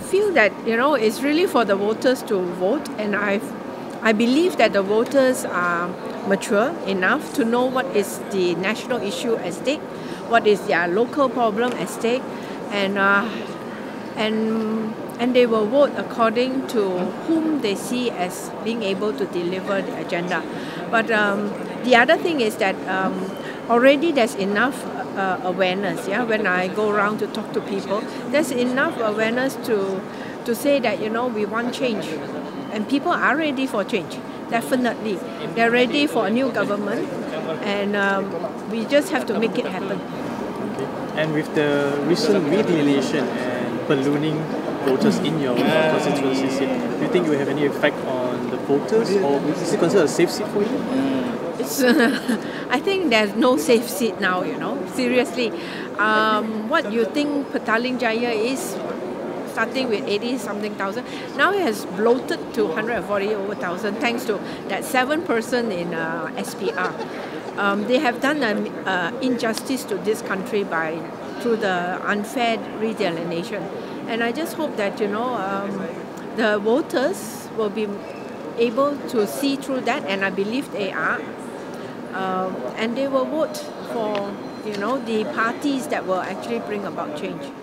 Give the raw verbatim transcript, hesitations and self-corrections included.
feel that, you know, it's really for the voters to vote, and I I believe that the voters are mature enough to know what is the national issue at stake, what is their local problem at stake, and uh, and and they will vote according to whom they see as being able to deliver the agenda. But um, the other thing is that um, already there's enough uh, awareness. Yeah, when I go around to talk to people, there's enough awareness to to say that, you know, we want change, and people are ready for change. Definitely, they're ready for a new government, and um, we just have to make it happen. Okay. And with the recent redelineation and ballooning voters in your constituency seat, do you think it will have any effect on the voters, or is it considered a safe seat for you? It's, uh, I think there's no safe seat now, you know, seriously. Um, what you think Petaling Jaya is, starting with eighty something thousand, now it has bloated to one hundred forty over thousand thanks to that seven person in uh, S P R. Um, they have done an uh, injustice to this country by through the unfair redelineation. And I just hope that, you know, um, the voters will be able to see through that, and I believe they are. Um, and they will vote for, you know, the parties that will actually bring about change.